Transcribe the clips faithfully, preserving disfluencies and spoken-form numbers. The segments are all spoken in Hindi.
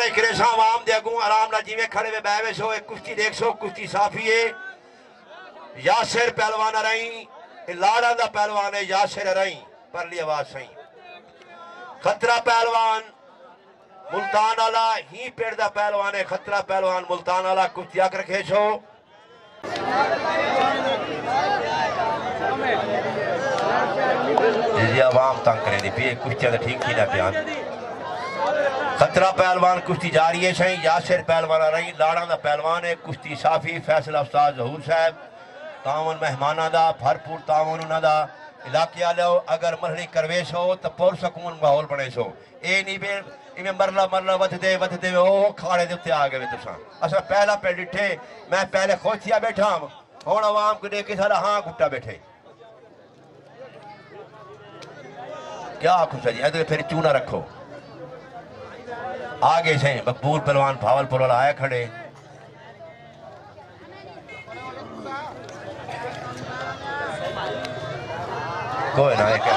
एक रेशा आवाम दे अगू आराम ना जिवें खड़े वे बैवे सो एक कुश्ती देख सो कुश्ती साफी है यासिर पहलवान रही लाड़ा दा पहलवान है यासिर रही परली आवाज सही खतरा पहलवान मुल्तान वाला ही पेड़ दा पहलवान है खतरा पहलवान मुल्तान वाला कुश्ती आकर रखे सो जी आवाम तंग करे दी पे कुश्तियां तो ठीक थी ना बयान खतरा पहलवान कुश्ती जारी है सही यासिर पहलवान रही लाड़ा दा पहलवान है कुश्ती साफी फैसला उस्ताद जहूर साहब तावन मेहमाना दा भरपूर तावन उन्हां दा इलाके वालों अगर मरहड़ी करवेश हो तो पुरसकून माहौल बने सो ए नहीं बे इवें मरला मरला वधदे वधदे ओ खाड़े दे उत्ते आ गए तुसां असा पहला पे डिठे मैं पहले खुश थिया बैठा हुण आवाम को देख के सारा हां गुट्टा बैठे क्या खुश है जी इधर फिर चूना रखो आगे से मकबूल पहलवान भावलपुर वाला आया खड़े कोई ना एक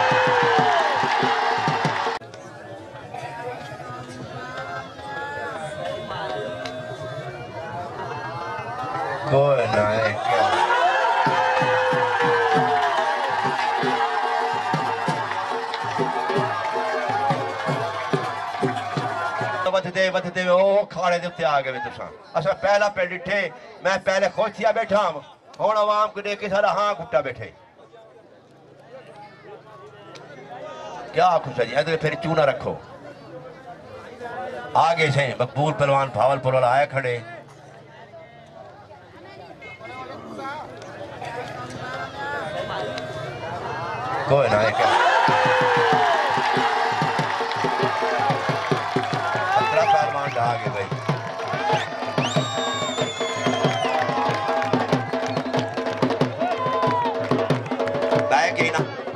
कोई ना एक वधदे वधदे ओ खाड़े दे उत्ते आ गए तुसां असा पहला पे डिठे मैं पहले खुश थिया बैठा हुण आवाम को देख के सारा हां गुट्टा बैठे क्या खुश है जी इधर फिर चूना रखो आगे से मकबूल पहलवान भावलपुर वाला आया खड़े कोई ना एक आगे भाई बैक ही ना